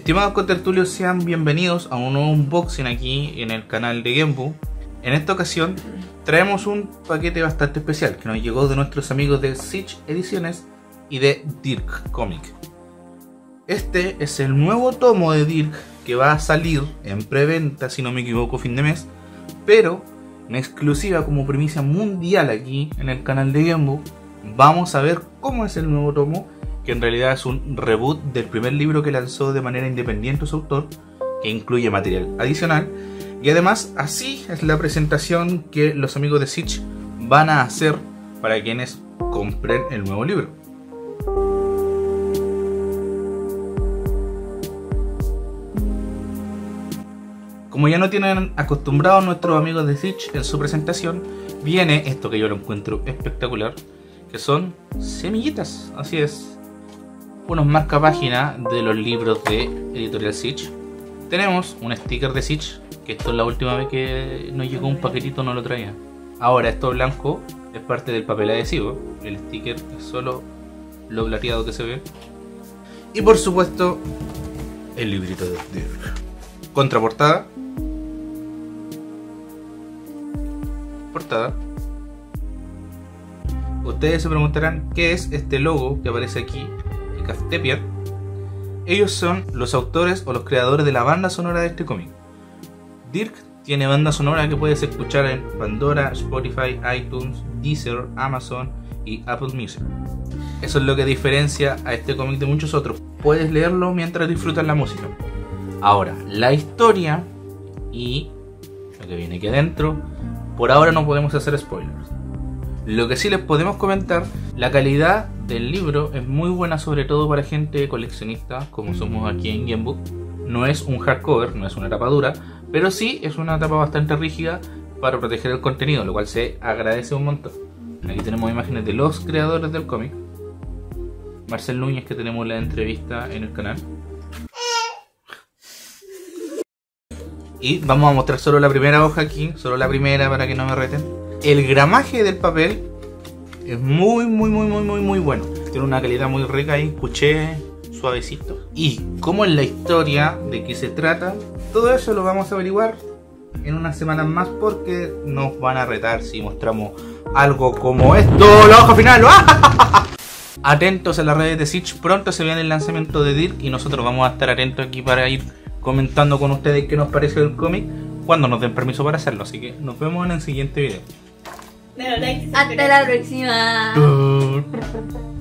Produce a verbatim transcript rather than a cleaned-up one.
Estimados contertulios, sean bienvenidos a un nuevo unboxing aquí en el canal de Genbu. En esta ocasión traemos un paquete bastante especial que nos llegó de nuestros amigos de Siege Ediciones y de Dirk Comic. Este es el nuevo tomo de Dirk que va a salir en preventa, si no me equivoco, fin de mes, pero en exclusiva como primicia mundial aquí en el canal de Genbu. Vamos a ver cómo es el nuevo tomo, que en realidad es un reboot del primer libro que lanzó de manera independiente su autor, que incluye material adicional, y además así es la presentación que los amigos de Siege van a hacer para quienes compren el nuevo libro. Como ya no tienen acostumbrados nuestros amigos de Siege en su presentación, viene esto que yo lo encuentro espectacular, que son semillitas, así es. Unos marcapáginas de los libros de Editorial Siege. Tenemos un sticker de Siege, que esto es la última vez que nos llegó un paquetito, no lo traía. Ahora esto blanco es parte del papel adhesivo, el sticker es solo lo plateado que se ve. Y por supuesto el librito de Dirk. Contraportada. Portada. Ustedes se preguntarán qué es este logo que aparece aquí. Caftepier. Ellos son los autores o los creadores de la banda sonora de este cómic. Dirk tiene banda sonora que puedes escuchar en Pandora, Spotify, iTunes, Deezer, Amazon y Apple Music. Eso es lo que diferencia a este cómic de muchos otros. Puedes leerlo mientras disfrutas la música. Ahora, la historia y lo que viene aquí adentro, por ahora no podemos hacer spoilers. Lo que sí les podemos comentar, la calidad del libro es muy buena, sobre todo para gente coleccionista como somos aquí en Genbu. No es un hardcover, no es una tapa dura, pero sí es una tapa bastante rígida para proteger el contenido, lo cual se agradece un montón. Aquí tenemos imágenes de los creadores del cómic. Marcel Núñez, que tenemos la entrevista en el canal. Y vamos a mostrar solo la primera hoja aquí, solo la primera para que no me reten. El gramaje del papel es muy muy muy muy muy muy bueno. Tiene una calidad muy rica ahí, escuché suavecito. Y como es la historia, de qué se trata, todo eso lo vamos a averiguar en unas semanas más, porque nos van a retar si mostramos algo como esto, la hoja final. Atentos a las redes de Siege, pronto se viene el lanzamiento de Dirk y nosotros vamos a estar atentos aquí para ir comentando con ustedes qué nos pareció el cómic cuando nos den permiso para hacerlo. Así que nos vemos en el siguiente video. Hasta la próxima.